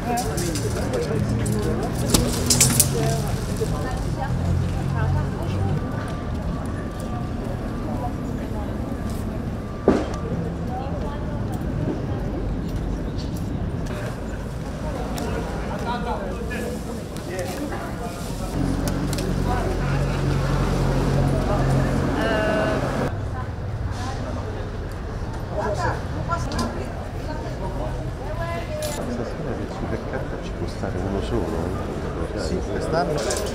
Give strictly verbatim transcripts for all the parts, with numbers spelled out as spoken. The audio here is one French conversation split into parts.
Uno solo, sì, quest'anno.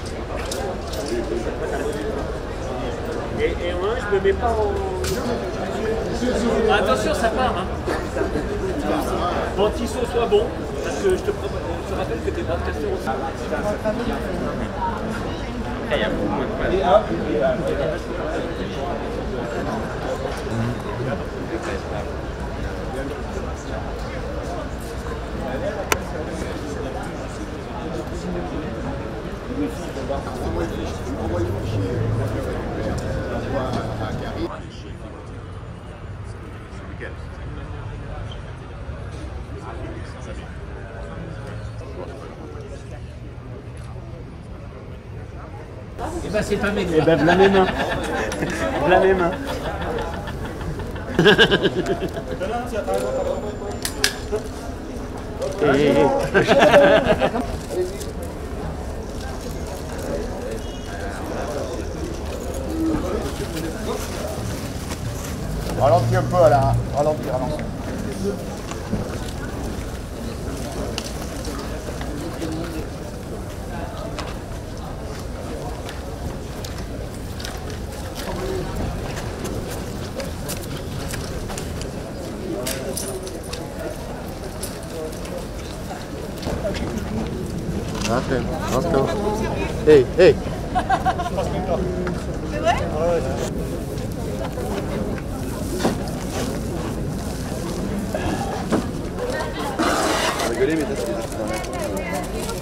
Et, et moi, je me mets pas en... Attention, ça part. Hein. Bon, Tissot soit bon, parce que je te, propose, je te rappelle que tu es broadcaster aussi. Il y a beaucoup moins de mal. Eh ben c'est pas mes doigts. Eh ben v'là mes mains. V'là mes mains. Et... Ralentis un peu à la... Ralentis, ralentis. Okay, let's go. Hey, hey. C'est vrai? Rigoler, mais ça c'est des